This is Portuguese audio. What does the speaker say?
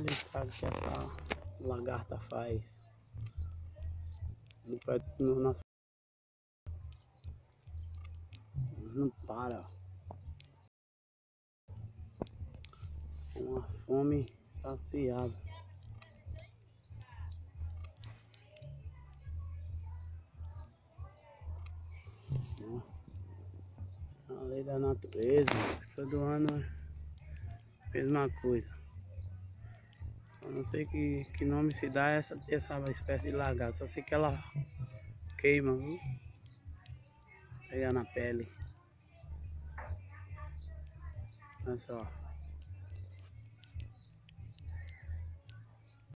Olha o estrago que essa lagarta faz. Não para. Uma fome saciada. A lei da natureza, todo ano é a mesma coisa. Eu não sei que nome se dá essa espécie de lagarta, só sei que ela queima, viu? Pega na pele. Olha só.